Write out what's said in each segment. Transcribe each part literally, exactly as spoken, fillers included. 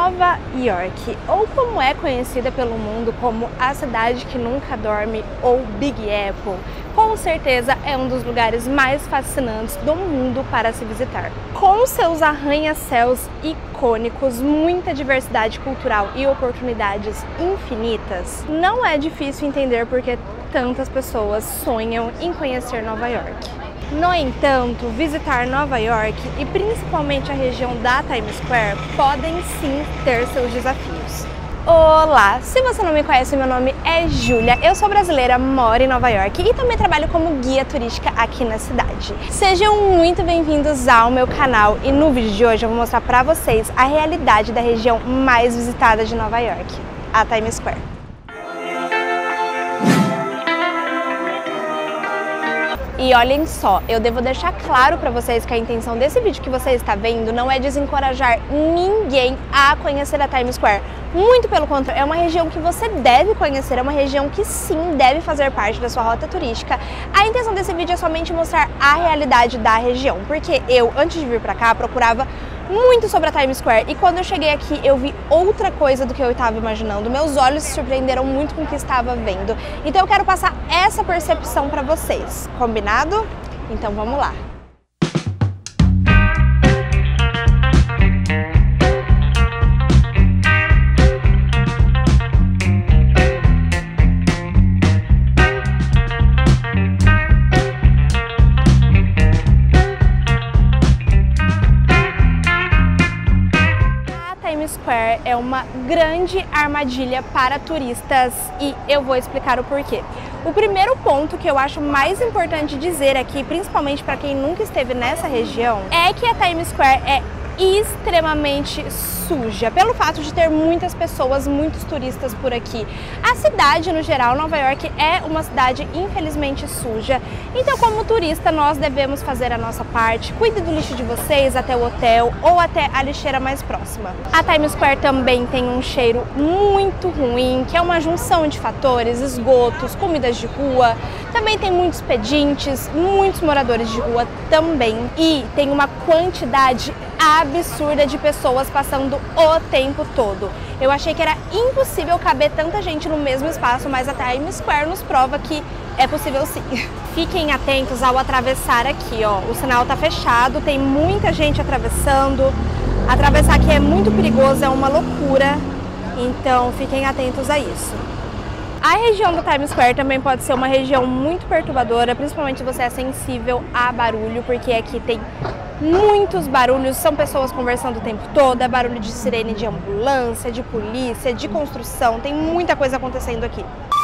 Nova York, ou como é conhecida pelo mundo como a cidade que nunca dorme ou Big Apple, com certeza é um dos lugares mais fascinantes do mundo para se visitar. Com seus arranha-céus icônicos, muita diversidade cultural e oportunidades infinitas, não é difícil entender por que tantas pessoas sonham em conhecer Nova York. No entanto, visitar Nova York e principalmente a região da Times Square podem sim ter seus desafios. Olá! Se você não me conhece, meu nome é Júlia, eu sou brasileira, moro em Nova York e também trabalho como guia turística aqui na cidade. Sejam muito bem-vindos ao meu canal e no vídeo de hoje eu vou mostrar para vocês a realidade da região mais visitada de Nova York, a Times Square. E olhem só, eu devo deixar claro para vocês que a intenção desse vídeo que você está vendo não é desencorajar ninguém a conhecer a Times Square. Muito pelo contrário, é uma região que você deve conhecer, é uma região que sim deve fazer parte da sua rota turística. A intenção desse vídeo é somente mostrar a realidade da região, porque eu, antes de vir para cá, procurava muito sobre a Times Square e quando eu cheguei aqui eu vi outra coisa do que eu estava imaginando. Meus olhos se surpreenderam muito com o que estava vendo. Então eu quero passar essa percepção para vocês. Combinado? Então vamos lá. Square é uma grande armadilha para turistas e eu vou explicar o porquê. O primeiro ponto que eu acho mais importante dizer aqui, principalmente para quem nunca esteve nessa região, é que a Times Square é extremamente suja, pelo fato de ter muitas pessoas, muitos turistas por aqui. A cidade, no geral, Nova York, é uma cidade infelizmente suja, então como turista nós devemos fazer a nossa parte. Cuide do lixo de vocês até o hotel ou até a lixeira mais próxima. A Times Square também tem um cheiro muito ruim, que é uma junção de fatores, esgotos, comidas de rua, também tem muitos pedintes, muitos moradores de rua também, e tem uma quantidade absurda de pessoas passando o tempo todo. Eu achei que era impossível caber tanta gente no mesmo espaço, mas a Times Square nos prova que é possível sim. Fiquem atentos ao atravessar aqui, ó. O sinal tá fechado, tem muita gente atravessando. Atravessar aqui é muito perigoso, é uma loucura. Então fiquem atentos a isso. A região da Times Square também pode ser uma região muito perturbadora, principalmente se você é sensível a barulho, porque aqui tem muitos barulhos, são pessoas conversando o tempo todo, é barulho de sirene de ambulância, de polícia, de construção, tem muita coisa acontecendo aqui.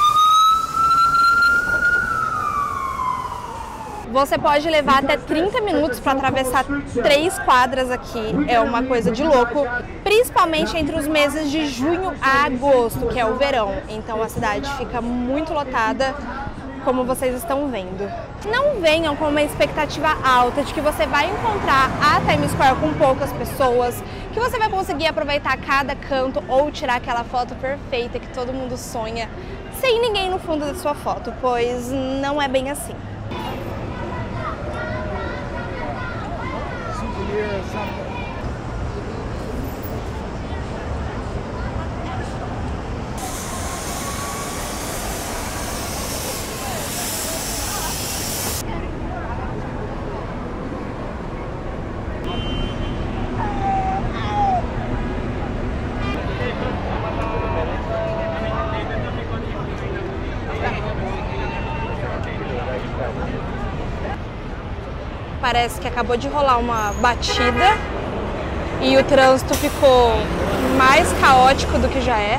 Você pode levar até trinta minutos para atravessar três quadras aqui, é uma coisa de louco, principalmente entre os meses de junho a agosto, que é o verão, então a cidade fica muito lotada, como vocês estão vendo. Não venham com uma expectativa alta de que você vai encontrar a Times Square com poucas pessoas, que você vai conseguir aproveitar cada canto ou tirar aquela foto perfeita que todo mundo sonha, sem ninguém no fundo da sua foto, pois não é bem assim. Parece que acabou de rolar uma batida e o trânsito ficou mais caótico do que já é.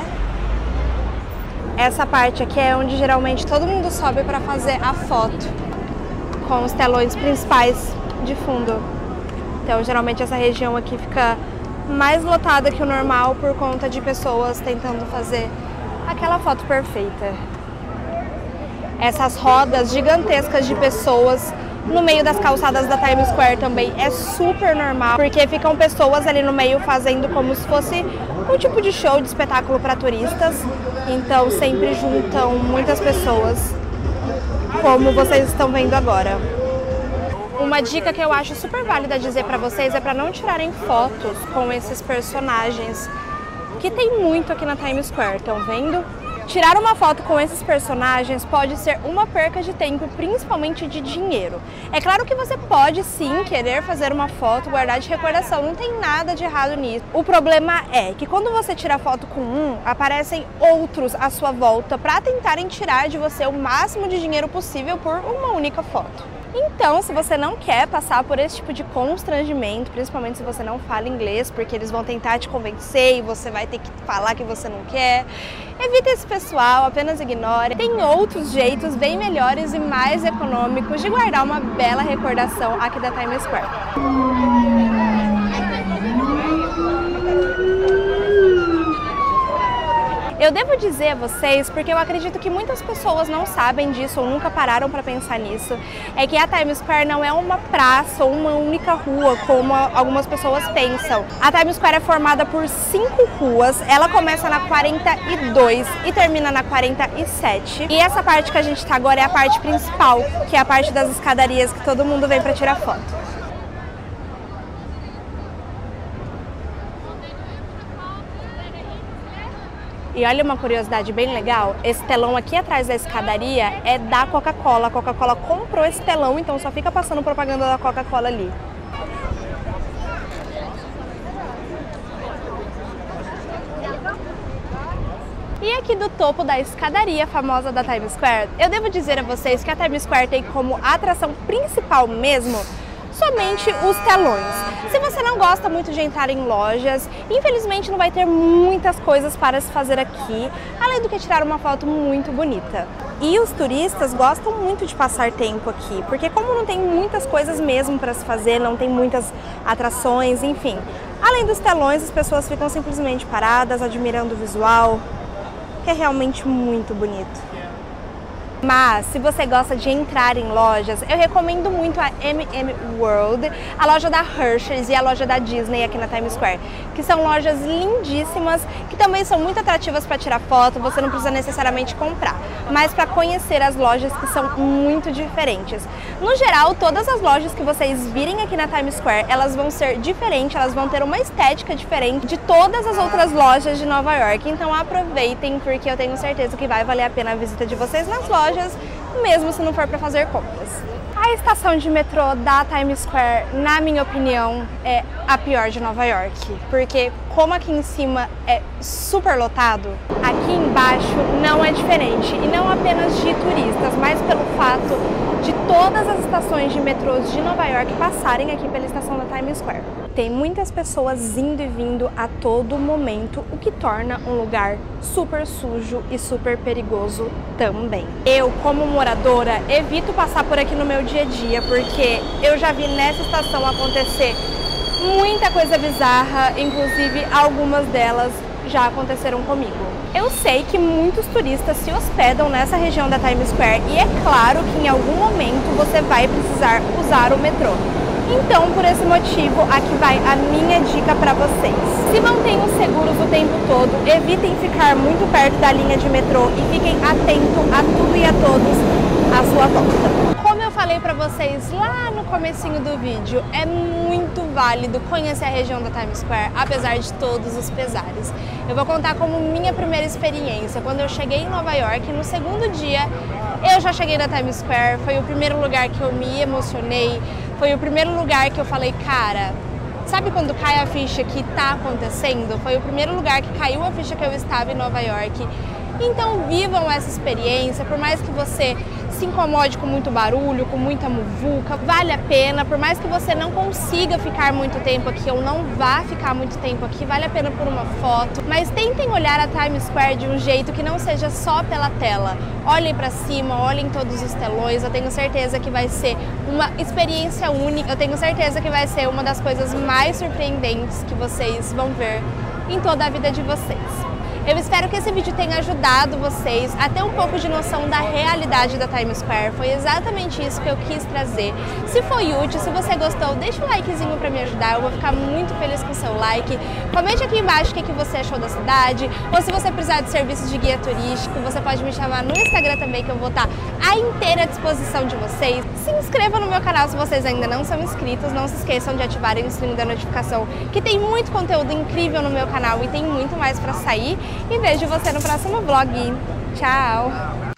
Essa parte aqui é onde geralmente todo mundo sobe para fazer a foto, com os telões principais de fundo. Então geralmente essa região aqui fica mais lotada que o normal por conta de pessoas tentando fazer aquela foto perfeita. Essas rodas gigantescas de pessoas no meio das calçadas da Times Square também é super normal, porque ficam pessoas ali no meio fazendo como se fosse um tipo de show, de espetáculo para turistas. Então sempre juntam muitas pessoas, como vocês estão vendo agora. Uma dica que eu acho super válida dizer para vocês é para não tirarem fotos com esses personagens que tem muito aqui na Times Square, estão vendo? Tirar uma foto com esses personagens pode ser uma perca de tempo, principalmente de dinheiro. É claro que você pode sim querer fazer uma foto, guardar de recordação, não tem nada de errado nisso. O problema é que quando você tira foto com um, aparecem outros à sua volta para tentarem tirar de você o máximo de dinheiro possível por uma única foto. Então, se você não quer passar por esse tipo de constrangimento, principalmente se você não fala inglês, porque eles vão tentar te convencer e você vai ter que falar que você não quer, evite esse pessoal, apenas ignore. Tem outros jeitos bem melhores e mais econômicos de guardar uma bela recordação aqui da Times Square. Eu devo dizer a vocês, porque eu acredito que muitas pessoas não sabem disso ou nunca pararam para pensar nisso, é que a Times Square não é uma praça ou uma única rua, como algumas pessoas pensam. A Times Square é formada por cinco ruas, ela começa na quarenta e dois e termina na quarenta e sete. E essa parte que a gente está agora é a parte principal, que é a parte das escadarias que todo mundo vem para tirar foto. E olha uma curiosidade bem legal, esse telão aqui atrás da escadaria é da Coca-Cola. A Coca-Cola comprou esse telão, então só fica passando propaganda da Coca-Cola ali. E aqui do topo da escadaria famosa da Times Square, eu devo dizer a vocês que a Times Square tem como atração principal mesmo somente os telões. Se você não gosta muito de entrar em lojas, infelizmente não vai ter muitas coisas para se fazer aqui, além do que tirar uma foto muito bonita. E os turistas gostam muito de passar tempo aqui, porque como não tem muitas coisas mesmo para se fazer, não tem muitas atrações, enfim. Além dos telões, as pessoas ficam simplesmente paradas, admirando o visual, que é realmente muito bonito. Mas, se você gosta de entrar em lojas, eu recomendo muito a M M World, a loja da Hershey's e a loja da Disney aqui na Times Square, que são lojas lindíssimas, que também são muito atrativas para tirar foto, você não precisa necessariamente comprar, mas para conhecer as lojas que são muito diferentes. No geral, todas as lojas que vocês virem aqui na Times Square, elas vão ser diferentes, elas vão ter uma estética diferente de todas as outras lojas de Nova York, então aproveitem, porque eu tenho certeza que vai valer a pena a visita de vocês nas lojas, mesmo se não for para fazer compras. A estação de metrô da Times Square, na minha opinião, é a pior de Nova York, porque como aqui em cima é super lotado, aqui embaixo não é diferente, e não apenas de turistas, mas pelo fato de todas as estações de metrôs de Nova York passarem aqui pela estação da Times Square. Tem muitas pessoas indo e vindo a todo momento, o que torna um lugar super sujo e super perigoso também. Eu, como moradora, evito passar por aqui no meu dia a dia, porque eu já vi nessa estação acontecer muita coisa bizarra, inclusive algumas delas já aconteceram comigo. Eu sei que muitos turistas se hospedam nessa região da Times Square e é claro que em algum momento você vai precisar usar o metrô. Então, por esse motivo, aqui vai a minha dica para vocês. Se mantenham seguros o tempo todo, evitem ficar muito perto da linha de metrô e fiquem atentos a tudo e a todos à sua volta. Como eu falei para vocês lá no comecinho do vídeo, é muito válido conhecer a região da Times Square, apesar de todos os pesares. Eu vou contar como minha primeira experiência. Quando eu cheguei em Nova York, no segundo dia, eu já cheguei na Times Square, foi o primeiro lugar que eu me emocionei, foi o primeiro lugar que eu falei, cara, sabe quando cai a ficha que tá acontecendo? Foi o primeiro lugar que caiu a ficha que eu estava em Nova York. Então vivam essa experiência, por mais que você se incomode com muito barulho, com muita muvuca, vale a pena, por mais que você não consiga ficar muito tempo aqui ou não vá ficar muito tempo aqui, vale a pena por uma foto, mas tentem olhar a Times Square de um jeito que não seja só pela tela. Olhem para cima, olhem todos os telões, eu tenho certeza que vai ser uma experiência única, eu tenho certeza que vai ser uma das coisas mais surpreendentes que vocês vão ver em toda a vida de vocês. Eu espero que esse vídeo tenha ajudado vocês a ter um pouco de noção da realidade da Times Square. Foi exatamente isso que eu quis trazer. Se foi útil, se você gostou, deixa um likezinho para me ajudar, eu vou ficar muito feliz com o seu like. Comente aqui embaixo o que você achou da cidade, ou se você precisar de serviços de guia turístico, você pode me chamar no Instagram também, que eu vou estar à inteira disposição de vocês. Se inscreva no meu canal se vocês ainda não são inscritos, não se esqueçam de ativarem o sininho da notificação, que tem muito conteúdo incrível no meu canal e tem muito mais para sair. E vejo você no próximo vlog. Tchau!